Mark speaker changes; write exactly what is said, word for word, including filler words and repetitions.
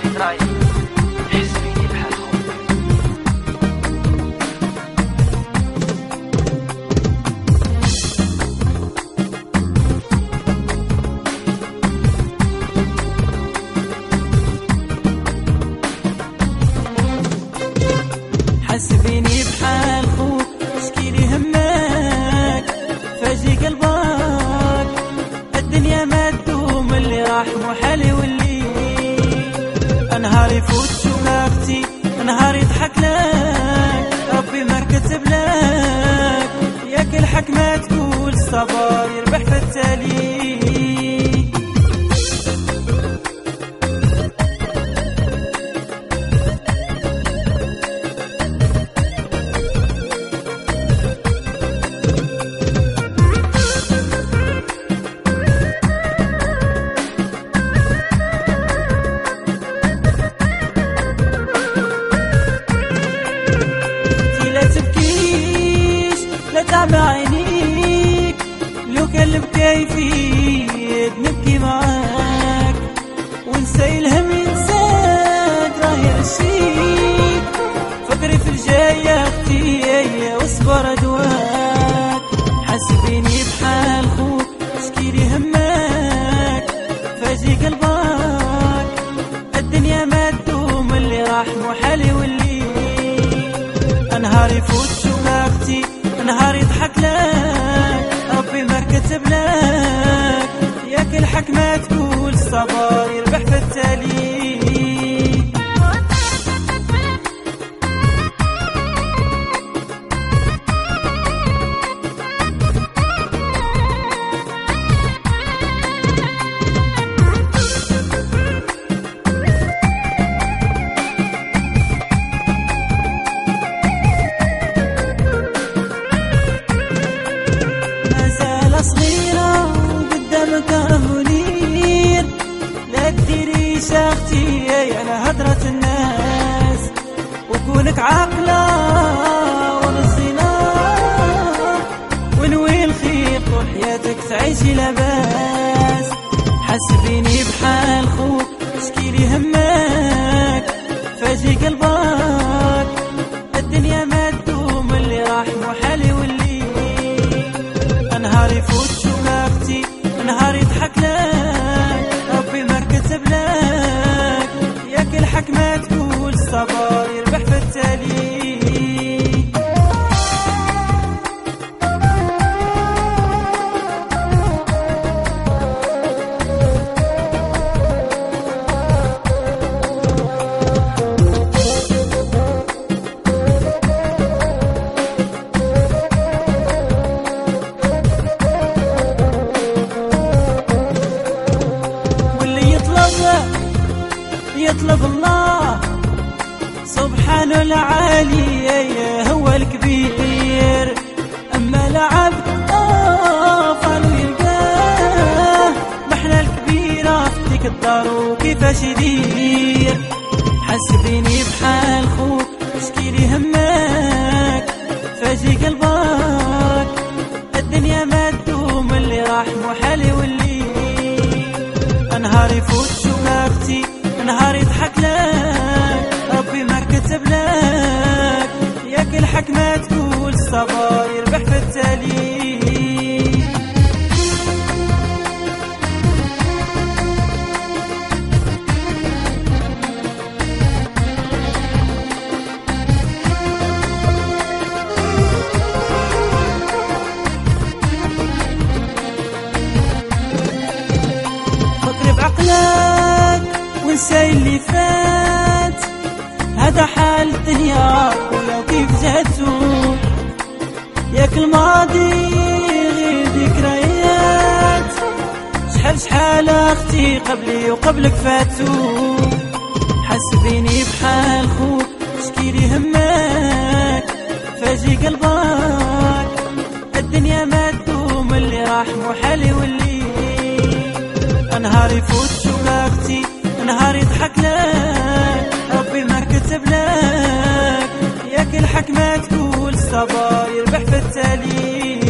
Speaker 1: رايك حس بيني بحال خوك.
Speaker 2: حس بيني بحال خوك، اشكيلي همك فاجي قلبك، الدنيا ما تدوم، اللي راح محال يولي. نهار يفوت شوفتي، نهار يضحك لك، ربي ما كتب لك، ياك الحكمة تقول الصبر يربح في التالي. تعب عينيك لو كلب كيفيد نبكي معاك، ونسى الهم ينساك راه يرشيك. فكري في الجاي يا اختي واصبر ادواك. حس بيني بحال خوك، اشكيلي همك فاجي قلبك، الدنيا ما تدوم، اللي راح محال يولي. نهار يفوت شوفتي، نهار يضحك لك، ربي ما كتب لك، ياك الحكمة تقول الصبر يربح في التالي. صغيرة وقدامك منير، لا تديريش اختي على هدرة الناس، وكونك عاقلة ونصينة، ونوي الخير طول حياتك تعيشي لاباس. حس بيني بحال خوك، اشكيلي همك فاجي قلبك، الدنيا ما تدوم، اللي راح محال يولي. نهار يفوت شوفتي، نهار يضحك لك، ربي ما كتب لك، ياك الحكمة تقول الصبر يربح في التالي. يطلب الله سبحانه العالي هو الكبير، أما العبد طافل ويلقاه محنى الكبيرة في ديك الدار وكيفاش يدير. حس بيني بحال خوك، اشكيلي همك فاجي قلبك، الدنيا ما تدوم، اللي راح محال يولي. نهار يفوت شوفتي، نهار يضحك لك، ربي ما كتب لك، ياك الحكمة تقول الصبر يربح في التالي. فكر بعقلك ونسى اللي فات، هذا حال الدنيا ولو كيف جاتو، ياك الماضي غير ذكريات، شحال شحال اختي قبلي وقبلك فاتو. حس بيني بحال خوك، اشكيلي همك فاجي قلبك، الدنيا ما تدوم، اللي راح محال يولي. نهار يفوت شوفتي، نهار يضحك لك، ربي ما كتب لك، ياك الحكمة تقول الصبر يربح في التالي.